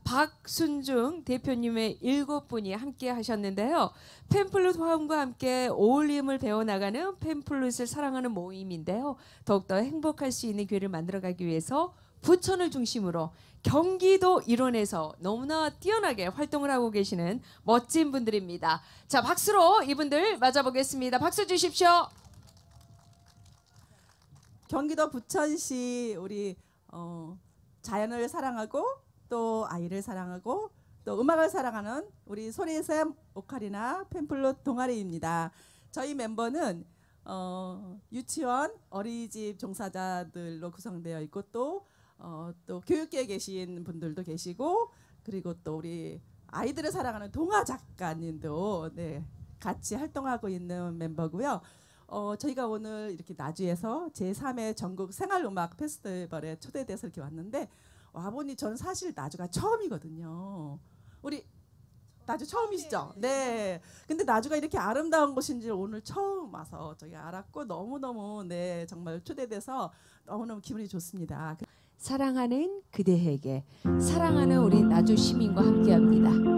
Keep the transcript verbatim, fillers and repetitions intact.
박순중 대표님의 일곱 분이 함께 하셨는데요. 팸플룻 화음과 함께 어울림을 배워나가는 팸플룻을 사랑하는 모임인데요. 더욱더 행복할 수 있는 기회를 만들어가기 위해서 부천을 중심으로 경기도 일원에서 너무나 뛰어나게 활동을 하고 계시는 멋진 분들입니다. 자, 박수로 이분들 맞아보겠습니다. 박수 주십시오. 경기도 부천시 우리 어, 자연을 사랑하고 또 아이를 사랑하고 또 음악을 사랑하는 우리 소리샘 오카리나 팸플룻 동아리입니다. 저희 멤버는 어, 유치원, 어린이집 종사자들로 구성되어 있고 또 어, 또 교육계에 계신 분들도 계시고 그리고 또 우리 아이들을 사랑하는 동화 작가님도 네, 같이 활동하고 있는 멤버고요. 어, 저희가 오늘 이렇게 나주에서 제삼 회 전국 생활음악 페스티벌에 초대돼서 이렇게 왔는데 와보니 저는 사실 나주가 처음이거든요. 우리 나주 처음이시죠? 네. 근데 나주가 이렇게 아름다운 곳인지 오늘 처음 와서 저희가 알았고 너무너무 네 정말 초대돼서 너무너무 기분이 좋습니다. 사랑하는 그대에게 사랑하는 우리 나주 시민과 함께합니다.